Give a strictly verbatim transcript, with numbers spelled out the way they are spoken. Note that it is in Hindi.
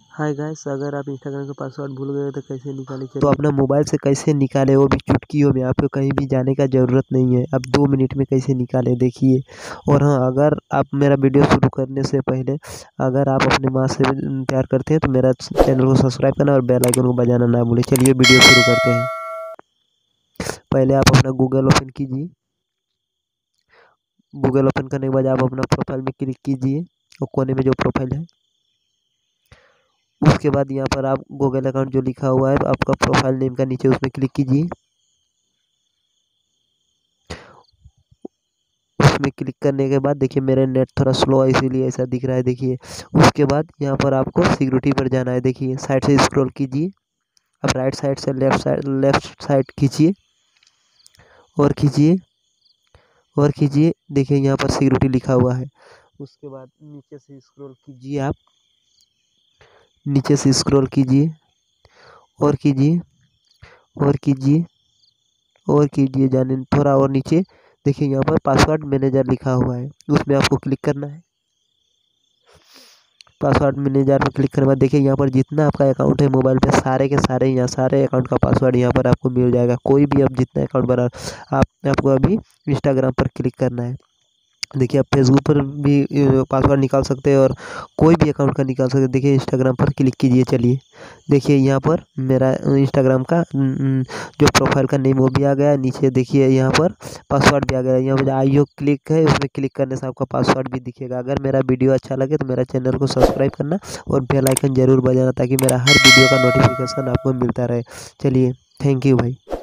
हाय गाइस, अगर आप इंस्टाग्राम का पासवर्ड भूल गए हो तो कैसे निकालें, तो अपना मोबाइल से कैसे निकालें वो भी चुटकियों में। आपको कहीं भी जाने का ज़रूरत नहीं है, आप दो मिनट में कैसे निकालें देखिए। और हाँ, अगर आप मेरा वीडियो शुरू करने से पहले अगर आप अपनी माँ से प्यार करते हैं तो मेरा चैनल को सब्सक्राइब करना और बेल आइकन को बजाना ना भूलें। चलिए वीडियो शुरू करते हैं। पहले आप अपना गूगल ओपन कीजिए। गूगल ओपन करने के बाद आप अपना प्रोफाइल में क्लिक कीजिए और कोने में जो प्रोफाइल है उसके बाद यहाँ पर आप गूगल अकाउंट जो लिखा हुआ है आपका प्रोफाइल नेम का नीचे उसमें क्लिक कीजिए। उसमें क्लिक करने के बाद देखिए मेरा नेट थोड़ा स्लो है इसीलिए ऐसा दिख रहा है। देखिए उसके बाद यहाँ पर आपको सिक्योरिटी पर जाना है। देखिए साइड से स्क्रॉल कीजिए, अब राइट साइड से लेफ्ट साइड लेफ्ट साइड खींचिए और खींचिए और खींचिए। देखिए यहाँ पर सिक्योरिटी लिखा हुआ है। उसके बाद नीचे से स्क्रॉल कीजिए, आप नीचे से स्क्रॉल कीजिए और कीजिए और कीजिए और कीजिए जाने थोड़ा और नीचे। देखिए यहाँ पर पासवर्ड मैनेजर लिखा हुआ है, उसमें आपको क्लिक करना है। पासवर्ड मैनेजर में क्लिक करने के बाद देखिए यहाँ पर जितना आपका अकाउंट है मोबाइल पे सारे के सारे यहाँ सारे अकाउंट का पासवर्ड यहाँ पर आपको मिल जाएगा। कोई भी आप जितना अकाउंट बना आप आपको अभी इंस्टाग्राम पर क्लिक करना है। देखिए आप फेसबुक पर भी पासवर्ड निकाल सकते हैं और कोई भी अकाउंट का निकाल सकते हैं। देखिए इंस्टाग्राम पर क्लिक कीजिए। चलिए देखिए यहाँ पर मेरा इंस्टाग्राम का जो प्रोफाइल का नेम वो भी आ गया। नीचे देखिए यहाँ पर पासवर्ड भी आ गया। यहाँ पर आईओ क्लिक है, उसमें क्लिक करने से आपका पासवर्ड भी दिखेगा। अगर मेरा वीडियो अच्छा लगे तो मेरा चैनल को सब्सक्राइब करना और बेल आइकन ज़रूर बजाना ताकि मेरा हर वीडियो का नोटिफिकेशन आपको मिलता रहे। चलिए थैंक यू भाई।